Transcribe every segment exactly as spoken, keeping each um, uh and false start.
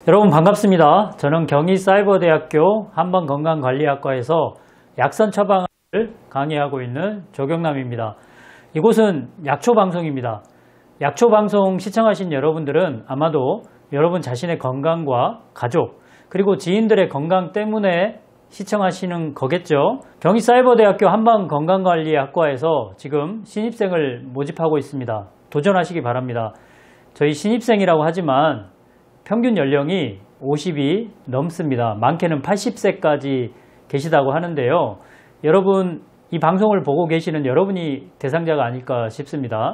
여러분 반갑습니다. 저는 경희사이버대학교 한방건강관리학과에서 약선 처방을 강의하고 있는 조경남입니다. 이곳은 약초방송입니다. 약초방송 시청하신 여러분들은 아마도 여러분 자신의 건강과 가족 그리고 지인들의 건강 때문에 시청하시는 거겠죠. 경희사이버대학교 한방건강관리학과에서 지금 신입생을 모집하고 있습니다. 도전하시기 바랍니다. 저희 신입생이라고 하지만 평균 연령이 오십이 넘습니다. 많게는 팔십 세까지 계시다고 하는데요. 여러분 이 방송을 보고 계시는 여러분이 대상자가 아닐까 싶습니다.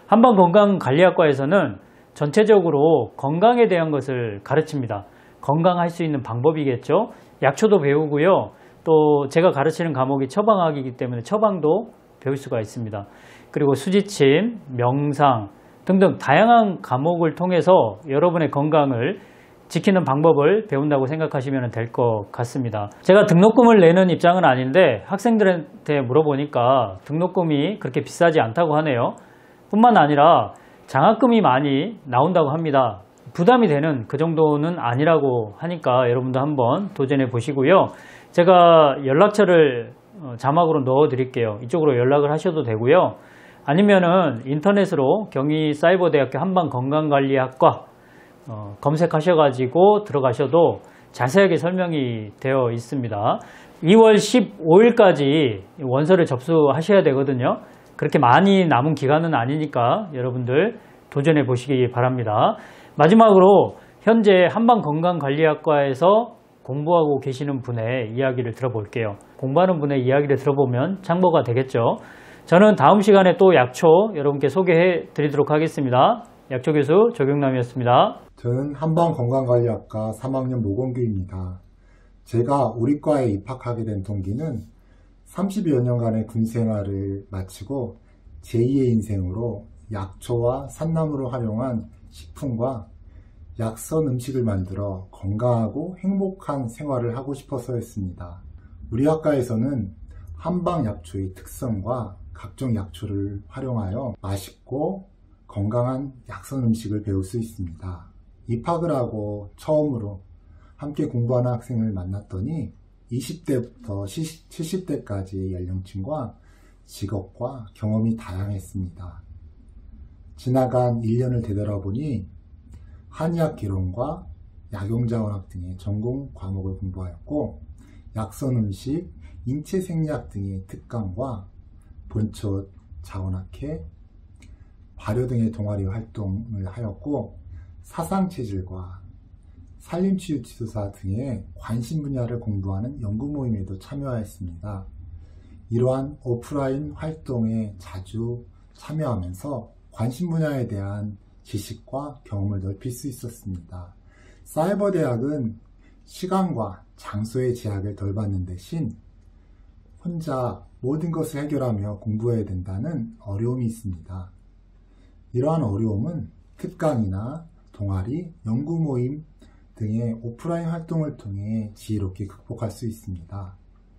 한방건강관리학과에서는 전체적으로 건강에 대한 것을 가르칩니다. 건강할 수 있는 방법이겠죠. 약초도 배우고요. 또 제가 가르치는 과목이 처방학이기 때문에 처방도 배울 수가 있습니다. 그리고 수지침, 명상 등등 다양한 과목을 통해서 여러분의 건강을 지키는 방법을 배운다고 생각하시면 될 것 같습니다. 제가 등록금을 내는 입장은 아닌데 학생들한테 물어보니까 등록금이 그렇게 비싸지 않다고 하네요. 뿐만 아니라 장학금이 많이 나온다고 합니다. 부담이 되는 그 정도는 아니라고 하니까 여러분도 한번 도전해 보시고요. 제가 연락처를 자막으로 넣어 드릴게요. 이쪽으로 연락을 하셔도 되고요. 아니면은 인터넷으로 경희사이버대학교 한방건강관리학과 어, 검색하셔가지고 들어가셔도 자세하게 설명이 되어 있습니다. 이월 십오일까지 원서를 접수하셔야 되거든요. 그렇게 많이 남은 기간은 아니니까 여러분들 도전해 보시기 바랍니다. 마지막으로 현재 한방건강관리학과에서 공부하고 계시는 분의 이야기를 들어볼게요. 공부하는 분의 이야기를 들어보면 참고가 되겠죠. 저는 다음 시간에 또 약초 여러분께 소개해 드리도록 하겠습니다. 약초 교수 조경남이었습니다. 저는 한방건강관리학과 삼 학년 모건규입니다. 제가 우리 과에 입학하게 된 동기는 삼십여 년간의 군생활을 마치고 제이의 인생으로 약초와 산나물을 활용한 식품과 약선 음식을 만들어 건강하고 행복한 생활을 하고 싶어서였습니다. 우리 학과에서는 한방약초의 특성과 각종 약초를 활용하여 맛있고 건강한 약선 음식을 배울 수 있습니다. 입학을 하고 처음으로 함께 공부하는 학생을 만났더니 이십 대부터 칠십 대까지의 연령층과 직업과 경험이 다양했습니다. 지나간 일 년을 되돌아보니 한의학 기론과 약용자원학 등의 전공 과목을 공부하였고 약선 음식, 인체생리학 등의 특강과 본초 자원학회, 발효 등의 동아리 활동을 하였고 사상체질과 산림치유지도사 등의 관심 분야를 공부하는 연구 모임에도 참여하였습니다. 이러한 오프라인 활동에 자주 참여하면서 관심 분야에 대한 지식과 경험을 넓힐 수 있었습니다. 사이버대학은 시간과 장소의 제약을 덜 받는 대신 혼자 모든 것을 해결하며 공부해야 된다는 어려움이 있습니다. 이러한 어려움은 특강이나 동아리, 연구 모임 등의 오프라인 활동을 통해 지혜롭게 극복할 수 있습니다.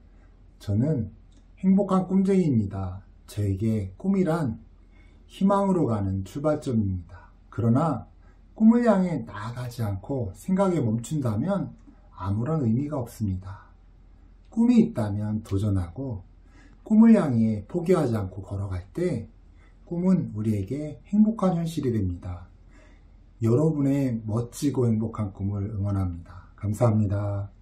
저는 행복한 꿈쟁이입니다. 저에게 꿈이란 희망으로 가는 출발점입니다. 그러나 꿈을 향해 나아가지 않고 생각에 멈춘다면 아무런 의미가 없습니다. 꿈이 있다면 도전하고 꿈을 향해 포기하지 않고 걸어갈 때 꿈은 우리에게 행복한 현실이 됩니다. 여러분의 멋지고 행복한 꿈을 응원합니다. 감사합니다.